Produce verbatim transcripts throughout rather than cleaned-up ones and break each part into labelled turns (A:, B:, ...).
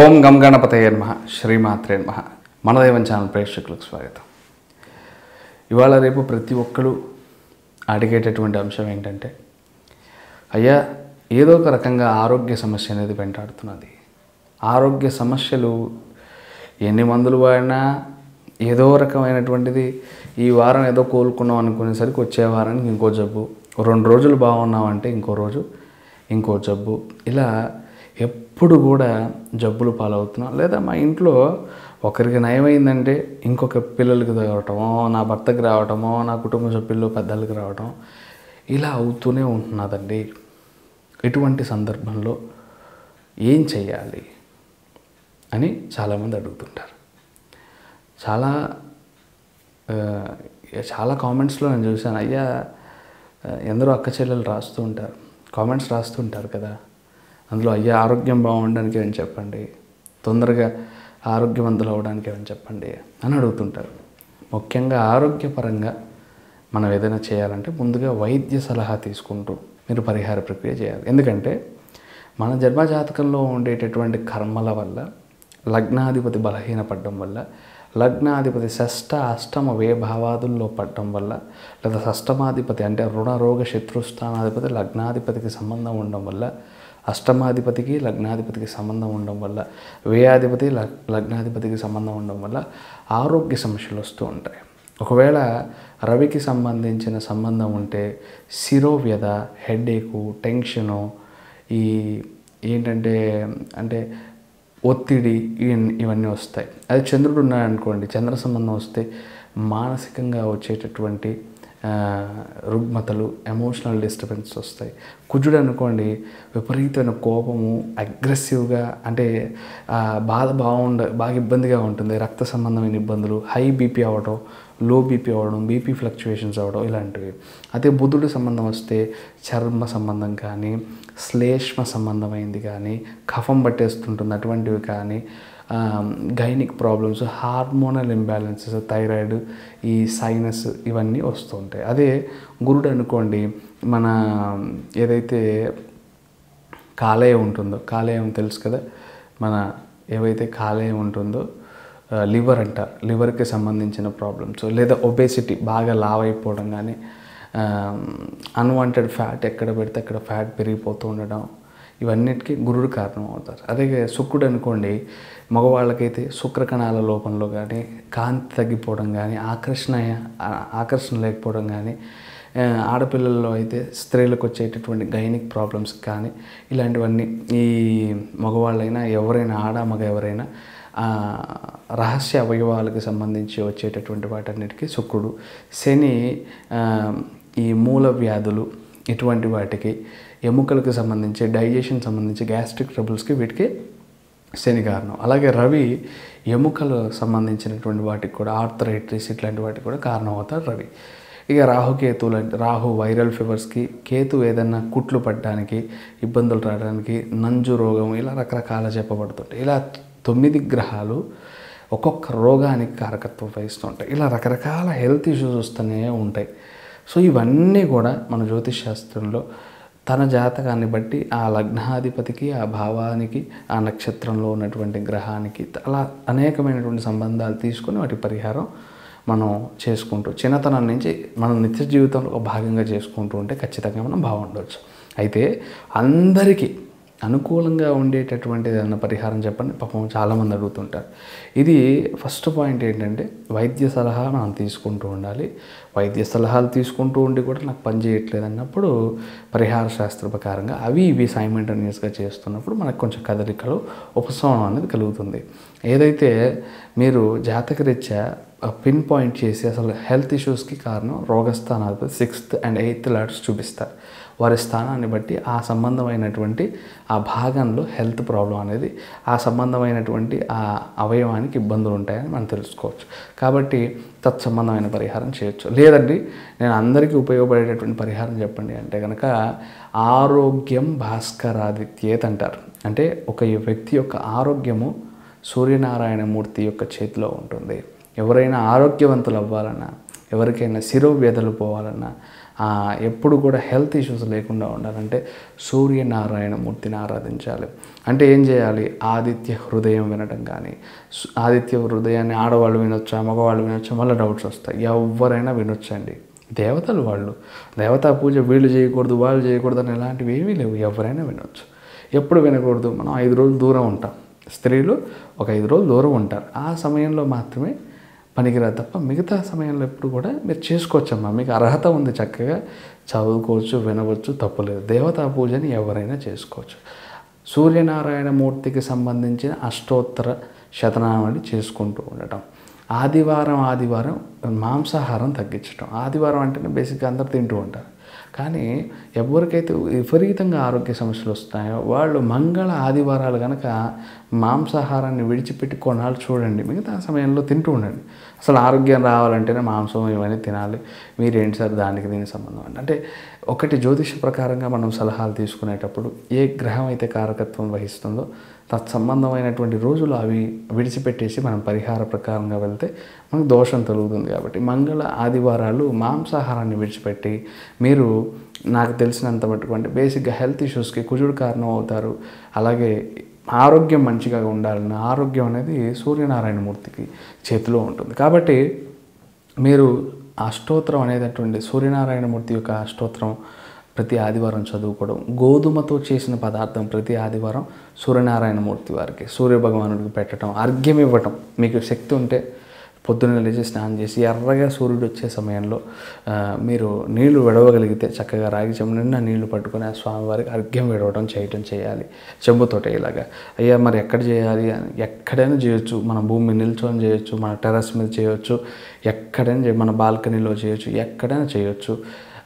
A: ఓం గం గణపతయే నమః శ్రీమాత్రే నమః. మన దైవం ఛానల్ ప్రేక్షకులకు స్వాగతం. ఇవాళ రేపు ప్రతి ఒక్కరు అడిగేటటువంటి అంశం ఏంటంటే, అయ్యా ఏదో ఒక రకంగా ఆరోగ్య సమస్య అనేది వెంటాడుతున్నది. ఆరోగ్య సమస్యలు ఎన్ని మందులు వాడినా ఏదో రకమైనటువంటిది, ఈ వారం ఏదో కోలుకున్నాం అనుకునేసరికి వచ్చే వారానికి ఇంకో జబ్బు, రెండు రోజులు బాగున్నామంటే ఇంకో రోజు ఇంకో జబ్బు, ఇలా ఎప్పుడు కూడా జబ్బులు పాలవుతున్నాం. లేదా మా ఇంట్లో ఒకరికి నయమైందంటే ఇంకొక పిల్లలకి రావటమో, నా భర్తకి రావటమో, నా కుటుంబ సభ్యుల్లో పెద్దలకి రావటం, ఇలా అవుతూనే ఉంటున్నదండి. ఇటువంటి సందర్భంలో ఏం చేయాలి అని చాలామంది అడుగుతుంటారు. చాలా చాలా కామెంట్స్లో నేను చూశాను, అయ్యా ఎందరో అక్క చెల్లెలు రాస్తూ ఉంటారు, కామెంట్స్ రాస్తూ ఉంటారు కదా, అందులో అయ్యా ఆరోగ్యం బాగుండడానికి ఏమని చెప్పండి, తొందరగా ఆరోగ్యవంతులు అవ్వడానికి ఏమని చెప్పండి అని అడుగుతుంటారు. ముఖ్యంగా ఆరోగ్యపరంగా మనం ఏదైనా చేయాలంటే ముందుగా వైద్య సలహా తీసుకుంటూ మీరు పరిహార ప్రక్రియ చేయాలి. ఎందుకంటే మన జన్మజాతకంలో ఉండేటటువంటి కర్మల వల్ల, లగ్నాధిపతి బలహీనపడడం వల్ల, లగ్నాధిపతి షష్ఠ అష్టమ వ్యయభావాదుల్లో పడటం వల్ల, లేదా షష్టమాధిపతి అంటే రుణ రోగ శత్రుస్థానాధిపతి లగ్నాధిపతికి సంబంధం ఉండడం వల్ల, అష్టమాధిపతికి లగ్నాధిపతికి సంబంధం ఉండడం వల్ల, వ్యయాధిపతి లగ్నాధిపతికి సంబంధం ఉండడం వల్ల ఆరోగ్య సమస్యలు వస్తూ ఉంటాయి. ఒకవేళ రవికి సంబంధించిన సంబంధం ఉంటే శిరోవ్యధ, హెడేకు, టెన్షను, ఈ ఏంటంటే అంటే ఒత్తిడి, ఇవన్నీ వస్తాయి. అది చంద్రుడు ఉన్నాడనుకోండి, చంద్ర సంబంధం వస్తే మానసికంగా వచ్చేటటువంటి రుగ్మతలు, ఎమోషనల్ డిస్టర్బెన్స్ వస్తాయి. కుజుడు అనుకోండి, విపరీతమైన కోపము, అగ్రెసివ్గా, అంటే బాధ బాగుండ బాగా ఇబ్బందిగా ఉంటుంది, రక్త సంబంధమైన ఇబ్బందులు, హై బీపీ అవ్వడం, లో బీపీ అవ్వడం, బీపీ ఫ్లక్చువేషన్స్ అవ్వడం, ఇలాంటివి. అదే బుధుడి సంబంధం వస్తే చర్మ సంబంధం కానీ, శ్లేష్మ సంబంధమైంది కానీ, కఫం పట్టేస్తుంటుంది అటువంటివి కానీ, gynaec problems, hormonal imbalances, thyroid, ఈ సైనస్, ఇవన్నీ వస్తూ ఉంటాయి. అదే గురుడు అనుకోండి, మన ఏదైతే కాలేయం ఉంటుందో, కాలేయం తెలుసు కదా, మన ఏవైతే కాలేయం ఉంటుందో, లివర్ అంటారు, లివర్కి సంబంధించిన ప్రాబ్లమ్స్, లేదా ఒబేసిటీ, బాగా లావ్ అయిపోవడం కానీ, అన్వాంటెడ్ ఫ్యాట్ ఎక్కడ పెడితే అక్కడ ఫ్యాట్ పెరిగిపోతూ ఉండడం, ఇవన్నిటికీ గురుడు కారణం అవుతారు. అదే శుక్రుడు అనుకోండి, మగవాళ్ళకైతే శుక్రకణాల లోపంలో కానీ, కాంతి తగ్గిపోవడం కానీ, ఆకర్షణ ఆకర్షణ లేకపోవడం కానీ, ఆడపిల్లల్లో అయితే స్త్రీలకు వచ్చేటటువంటి గైనిక్ ప్రాబ్లమ్స్ కానీ, ఇలాంటివన్నీ ఈ మగవాళ్ళైనా ఎవరైనా, ఆడ మగ ఎవరైనా రహస్య అవయవాలకు సంబంధించి వచ్చేటటువంటి వాటన్నిటికీ శుక్రుడు. శని ఈ మూల వ్యాధులు, ఇటువంటి వాటికి, ఎముకలకు సంబంధించి, డైజెషన్ సంబంధించి, గ్యాస్ట్రిక్ ట్రబుల్స్కి, వీటికి శని కారణం. అలాగే రవి ఎముకలకు సంబంధించినటువంటి వాటికి కూడా, ఆర్థరైటిస్ ఇట్లాంటి వాటికి కూడా కారణం అవుతారు రవి. ఇక రాహుకేతువులు అంటే, రాహు వైరల్ ఫీవర్స్కి, కేతు ఏదన్నా కుట్లు పడడానికి, ఇబ్బందులు రావడానికి, నంజు రోగం, ఇలా రకరకాల చెప్పబడుతుంటాయి. ఇలా తొమ్మిది గ్రహాలు ఒక్కొక్క రోగానికి కారకత్వం వహిస్తూ ఉంటాయి. ఇలా రకరకాల హెల్త్ ఇష్యూస్ వస్తూనే ఉంటాయి. సో ఇవన్నీ కూడా మన జ్యోతిష్ శాస్త్రంలో తన జాతకాన్ని బట్టి, ఆ లగ్నాధిపతికి, ఆ భావానికి, ఆ నక్షత్రంలో ఉన్నటువంటి గ్రహానికి, అలా అనేకమైనటువంటి సంబంధాలు తీసుకొని వాటి పరిహారం మనం చేసుకుంటూ, చిన్నతనం నుంచి మనం నిత్య జీవితంలో ఒక భాగంగా చేసుకుంటూ ఉంటే ఖచ్చితంగా మనం బాగుండవచ్చు. అయితే అందరికీ అనుకూలంగా ఉండేటటువంటి ఏదైనా పరిహారం చెప్పండి, పాపం చాలామంది అడుగుతుంటారు. ఇది ఫస్ట్ పాయింట్ ఏంటంటే, వైద్య సలహా మనం తీసుకుంటూ ఉండాలి. వైద్య సలహాలు తీసుకుంటూ ఉండి కూడా నాకు పని చేయట్లేదు అన్నప్పుడు, పరిహార శాస్త్ర ప్రకారంగా అవి ఇవి సైమల్టేనియస్గా చేస్తున్నప్పుడు మనకు కొంచెం కదలికలు, ఉపశమనం అనేది కలుగుతుంది. ఏదైతే మీరు జాతకరీత్యా పిన్ పాయింట్ చేసి అసలు హెల్త్ ఇష్యూస్కి కారణం రోగస్థానాలు సిక్స్త్ అండ్ ఎయిత్ లాడ్స్ చూపిస్తారు. వారి స్థానాన్ని బట్టి ఆ సంబంధమైనటువంటి ఆ భాగంలో హెల్త్ ప్రాబ్లం అనేది, ఆ సంబంధమైనటువంటి ఆ అవయవానికి ఇబ్బందులు ఉంటాయని మనం తెలుసుకోవచ్చు. కాబట్టి తత్సంబంధమైన పరిహారం చేయొచ్చు. లేదండి నేను అందరికీ ఉపయోగపడేటటువంటి పరిహారం చెప్పండి అంటే కనుక, ఆరోగ్యం భాస్కరాదిత్యేత్ అంటారు. అంటే ఒక వ్యక్తి యొక్క ఆరోగ్యము సూర్యనారాయణమూర్తి యొక్క చేతిలో ఉంటుంది. ఎవరైనా ఆరోగ్యవంతులు అవ్వాలన్నా, ఎవరికైనా శిరోవ్యధలు పోవాలన్నా, ఎప్పుడు కూడా హెల్త్ ఇష్యూస్ లేకుండా ఉండాలంటే సూర్యనారాయణ మూర్తిని ఆరాధించాలి. అంటే ఏం చేయాలి? ఆదిత్య హృదయం వినడం కానీ, ఆదిత్య హృదయాన్ని ఆడవాళ్ళు వినొచ్చా, మగవాళ్ళు వినొచ్చా, మళ్ళీ డౌట్స్ వస్తాయి. ఎవరైనా వినొచ్చండి. దేవతలు వాళ్ళు, దేవతా పూజ వీళ్ళు చేయకూడదు వాళ్ళు చేయకూడదు అని ఎలాంటివి ఏమీ లేవు. ఎవరైనా వినొచ్చు. ఎప్పుడు వినకూడదు? మనం ఐదు రోజులు దూరం ఉంటాం. స్త్రీలు ఒక ఐదు రోజులు దూరం ఉంటారు. ఆ సమయంలో మాత్రమే పనికిరాదు తప్ప మిగతా సమయంలో ఎప్పుడు కూడా మీరు చేసుకోవచ్చమ్మా. మీకు అర్హత ఉంది, చక్కగా చదువుకోవచ్చు, వినవచ్చు, తప్పులేదు. దేవతా పూజని ఎవరైనా చేసుకోవచ్చు. సూర్యనారాయణ మూర్తికి సంబంధించిన అష్టోత్తర శతనామాన్ని చేసుకుంటూ ఉండటం. ఆదివారం ఆదివారం మాంసాహారం తగ్గించడం. ఆదివారం అంటేనే బేసిక్గా అందరు తింటూ ఉంటారు. కానీ ఎవరికైతే విపరీతంగా ఆరోగ్య సమస్యలు వస్తాయో వాళ్ళు మంగళ ఆదివారాలు కనుక మాంసాహారాన్ని విడిచిపెట్టి కొన్నాళ్ళు చూడండి. మిగతా సమయంలో తింటూ ఉండండి. అసలు ఆరోగ్యం రావాలంటేనే మాంసం ఇవన్నీ తినాలి. మీరేంటి సార్ దానికి దీనికి సంబంధం అంటే అంటే ఒకటి జ్యోతిష ప్రకారంగా మనం సలహాలు తీసుకునేటప్పుడు ఏ గ్రహం అయితే కారకత్వం వహిస్తుందో తత్సంబంధమైనటువంటి రోజులు అవి విడిచిపెట్టేసి మనం పరిహార ప్రకారంగా వెళ్తే మనకు దోషం తొలుగుతుంది. కాబట్టి మంగళ ఆదివారాలు మాంసాహారాన్ని విడిచిపెట్టి మీరు నాకు తెలిసినంత మటుకు అంటే బేసిక్గా హెల్త్ ఇష్యూస్కి కుజుడు కారణం అవుతారు. అలాగే ఆరోగ్యం మంచిగా ఉండాలన్న ఆరోగ్యం అనేది సూర్యనారాయణమూర్తికి చేతిలో ఉంటుంది. కాబట్టి మీరు అష్టోత్తరం అనేటటువంటి సూర్యనారాయణమూర్తి యొక్క అష్టోత్తరం ప్రతి ఆదివారం చదువుకోవడం, గోధుమతో చేసిన పదార్థం ప్రతి ఆదివారం సూర్యనారాయణమూర్తి వారికి సూర్యభగవానుడికి పెట్టడం, అర్ఘ్యం ఇవ్వటం. మీకు శక్తి ఉంటే పొద్దున్న లేచి స్నానం చేసి ఎర్రగా సూర్యుడు వచ్చే సమయంలో మీరు నీళ్లు విడవగలిగితే చక్కగా రాగి చెంబు నిండా నీళ్లు పట్టుకొని ఆ స్వామివారికి అర్ఘ్యం విడవడం చేయటం చేయాలి. చెంబుతోటే ఇలాగా. అయ్యా మరి ఎక్కడ చేయాలి? ఎక్కడైనా చేయొచ్చు. మన భూమి నిల్చొని చేయొచ్చు, మన టెర్రస్ మీద చేయొచ్చు, ఎక్కడైనా మన బాల్కనీలో చేయొచ్చు, ఎక్కడైనా చేయొచ్చు.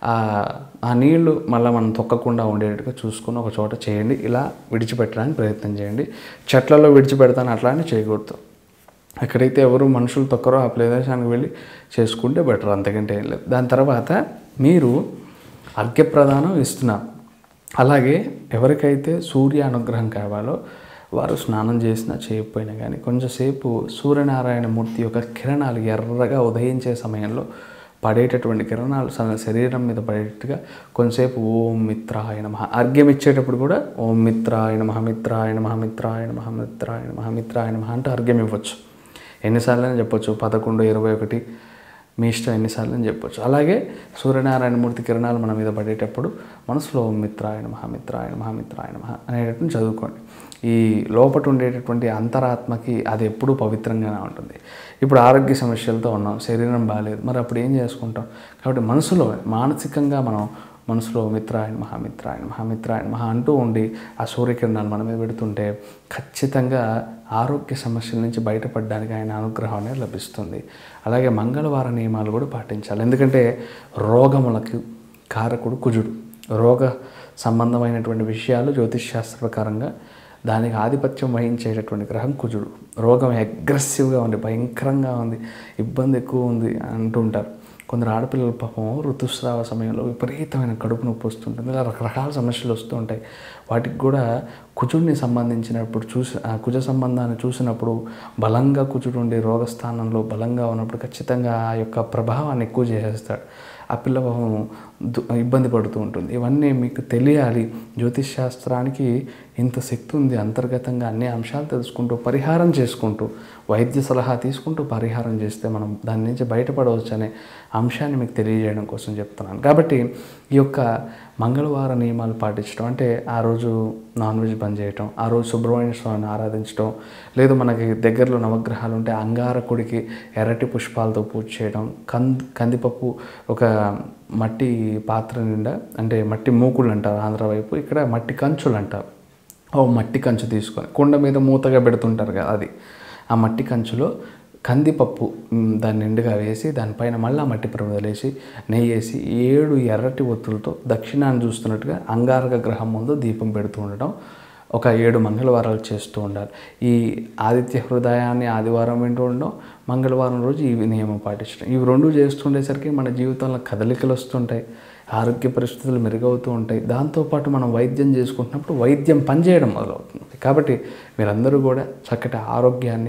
A: ఆ నీళ్లు మళ్ళీ మనం తొక్కకుండా ఉండేటట్టుగా చూసుకుని ఒక చోట చేయండి. ఇలా విడిచిపెట్టడానికి ప్రయత్నం చేయండి. చెట్లలో విడిచిపెడతాను అట్లా అని చేయకూడదు. ఎక్కడైతే ఎవరు మనుషులు తొక్కరో ఆ ప్రదేశానికి వెళ్ళి చేసుకుంటే బెటర్, అంతకంటే ఏం లేదు. దాని తర్వాత మీరు అర్ఘ్యప్రదానం ఇస్తున్నారు. అలాగే ఎవరికైతే సూర్య అనుగ్రహం కావాలో వారు స్నానం చేసినా చేయకపోయినా కానీ కొంచెంసేపు సూర్యనారాయణ మూర్తి యొక్క కిరణాలు ఎర్రగా ఉదయించే సమయంలో పడేటటువంటి కిరణాలు శరీరం మీద పడేటట్టుగా కొంతసేపు ఓం మిత్రాయ నమః అర్ఘ్యం ఇచ్చేటప్పుడు కూడా ఓం మిత్రాయ నమః మిత్రాయ నమః మిత్రాయ నమః మిత్రాయ నమః మిత్రాయ నమః అంటూ అర్ఘ్యం ఇవ్వచ్చు. ఎన్నిసార్లు అని చెప్పొచ్చు, పదకొండు ఇరవై ఒకటి మీ ఇష్టం ఎన్నిసార్లు అని చెప్పొచ్చు. అలాగే సూర్యనారాయణమూర్తి కిరణాలు మన మీద పడేటప్పుడు మనసులో ఓం మిత్రాయ నమః మిత్రాయ నమః మిత్రాయ నమః అనేటటువంటి చదువుకోండి. ఈ లోపట ఉండేటటువంటి అంతరాత్మకి అది ఎప్పుడూ పవిత్రంగానే ఉంటుంది. ఇప్పుడు ఆరోగ్య సమస్యలతో ఉన్నాం, శరీరం బాగాలేదు, మరి అప్పుడు ఏం చేసుకుంటాం? కాబట్టి మనసులో మానసికంగా మనం మనసులో మిత్రాయ నమః మిత్రాయ నమః మిత్రాయ నమః అంటూ ఉండి ఆ సూర్యకిరణాలు మన మీద పెడుతుంటే ఖచ్చితంగా ఆరోగ్య సమస్యల నుంచి బయటపడడానికి ఆయన అనుగ్రహం అనేది లభిస్తుంది. అలాగే మంగళవార నియమాలు కూడా పాటించాలి. ఎందుకంటే రోగములకు కారకుడు కుజుడు. రోగ సంబంధమైనటువంటి విషయాలు జ్యోతిష్ శాస్త్ర ప్రకారంగా దానికి ఆధిపత్యం వహించేటటువంటి గ్రహం కుజుడు. రోగం అగ్రెసివ్గా ఉంది, భయంకరంగా ఉంది, ఇబ్బంది ఎక్కువ ఉంది అంటుంటారు. కొందరు ఆడపిల్లల పాపం ఋతుస్రావ సమయంలో విపరీతమైన కడుపు నొప్పి వస్తుంటుంది. ఇలా రకరకాల సమస్యలు వస్తూ ఉంటాయి. వాటికి కూడా కుజుడిని సంబంధించినప్పుడు చూసి ఆ కుజ సంబంధాన్ని చూసినప్పుడు బలంగా కుజుడు ఉండే రోగస్థానంలో బలంగా ఉన్నప్పుడు ఖచ్చితంగా ఆ యొక్క ప్రభావాన్ని ఎక్కువ చేసేస్తాడు. ఆ పిల్ల పాపం ఇబ్బంది పడుతూ ఉంటుంది. ఇవన్నీ మీకు తెలియాలి. జ్యోతిష్ శాస్త్రానికి ఇంత శక్తి ఉంది. అంతర్గతంగా అన్ని అంశాలు తెలుసుకుంటూ పరిహారం చేసుకుంటూ వైద్య సలహా తీసుకుంటూ పరిహారం చేస్తే మనం దాని నుంచి బయటపడవచ్చు అనే అంశాన్ని మీకు తెలియజేయడం కోసం చెప్తున్నాను. కాబట్టి ఈ యొక్క మంగళవార నియమాలు పాటించడం అంటే ఆ రోజు నాన్ వెజ్ బంద్ చేయటం, ఆ రోజు సుబ్రహ్మణ్య స్వామిని ఆరాధించడం, లేదు మనకి దగ్గరలో నవగ్రహాలు ఉంటే అంగారకుడికి ఎర్రటి పుష్పాలతో పూజ చేయడం, కంది కందిపప్పు ఒక మట్టి పాత్ర నిండా, అంటే మట్టి మూకుళ్ళు అంటారు ఆంధ్ర వైపు, ఇక్కడ మట్టి కంచులు అంటారు. ఓ మట్టి కంచు తీసుకొని కుండ మీద మూతగా పెడుతుంటారు కదా, అది ఆ మట్టి కంచులో కందిపప్పు దాన్ని నిండుగా వేసి దానిపైన మళ్ళీ మట్టి ప్రమిదలేసి నెయ్యి వేసి ఏడు ఎర్రటి ఒత్తులతో దక్షిణాన్ని చూస్తున్నట్టుగా అంగారక గ్రహం ముందు దీపం పెడుతూ ఉండడం ఒక ఏడు మంగళవారాలు చేస్తూ ఉండాలి. ఈ ఆదిత్య హృదయాన్ని ఆదివారం వింటూ ఉండడం, మంగళవారం రోజు ఈ నియమం పాటించడం, ఇవి రెండు చేస్తుండేసరికి మన జీవితంలో కదలికలు వస్తుంటాయి, ఆరోగ్య పరిస్థితులు మెరుగవుతూ ఉంటాయి. దాంతోపాటు మనం వైద్యం చేసుకుంటున్నప్పుడు వైద్యం పనిచేయడం మొదలవుతుంది. కాబట్టి మీరందరూ కూడా చక్కటి ఆరోగ్యాన్ని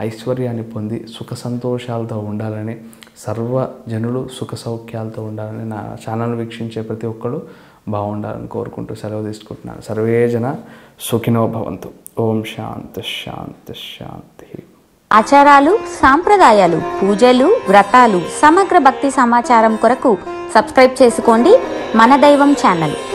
A: ఐశ్వర్యాన్ని పొంది సుఖ సంతోషాలతో ఉండాలని, సర్వ జనులు సుఖ సౌఖ్యాలతో ఉండాలని, నా ఛానల్ వీక్షించే ప్రతి ఒక్కరు బాగుండాలని కోరుకుంటూ సెలవు తీసుకుంటున్నాను. సర్వే జన సుఖినో భవంతు. ఓం శాంతి శాంతి శాంతి.
B: ఆచారాలు, సాంప్రదాయాలు, పూజలు, వ్రతాలు, సమగ్ర భక్తి సమాచారం కొరకు సబ్స్క్రైబ్ చేసుకోండి మన దైవం ఛానల్.